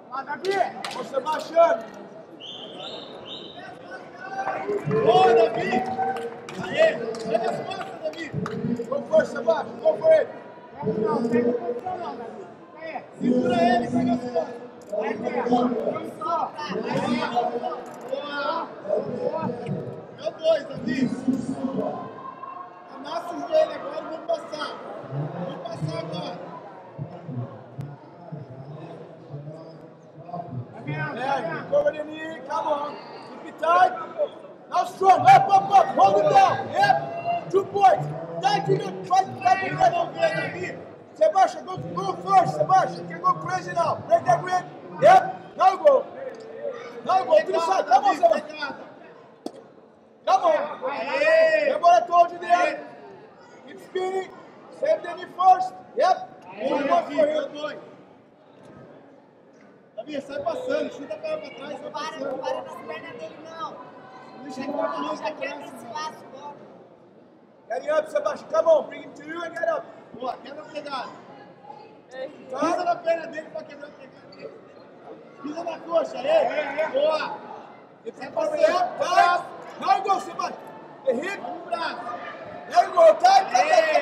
Lá, Davi! Ô, Sebastião! Boa, Davi! Aê! Olha as costas, Davi! Qual foi, Sebastião? Qual foi? Não, pega posição não, Davi. É. Segura ele, pega as costas! Vai, Deus. Só. Boa! Meu dois, Davi! Amassa o joelho agora e vamos passar! Vamos passar agora! Yeah, cover the knee, come on. Keep it tight. Now strong, up, hold it down. Yep, 2 points. Tight to the try to get over Davi. Sebastian, go first, Sebastian. You can go crazy now. Break that grip. Yep, now go. Now go, to the side. Come on, Sebastian. Come on. Remember what I told you there? Keep spinning. Save the knee first. Yep. Boa, Davi, meu dois! Davi, sai passando, chuta a perna pra trás, vai Não passando. para nas pernas dele, não. Deixa ele correr Já pra quer trás. esse laço logo. Get up, Sebastian. Come on, bring him to you and get up. Boa, quebra a pegada. Pisa na perna dele pra quebrar a pegada dele. Pisa na coxa, aí. Boa. Sai passando. Yep, tight. Now go, Sebastian. The hip. Vamos no braço. There you go. Tight.